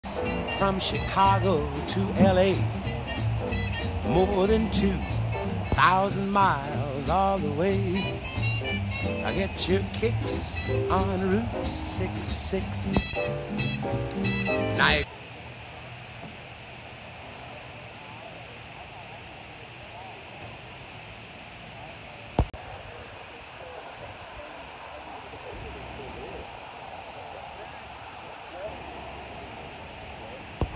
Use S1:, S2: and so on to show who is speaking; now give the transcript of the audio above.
S1: From Chicago to LA, more than 2,000 miles all the way. I get your kicks on Route 66. Night.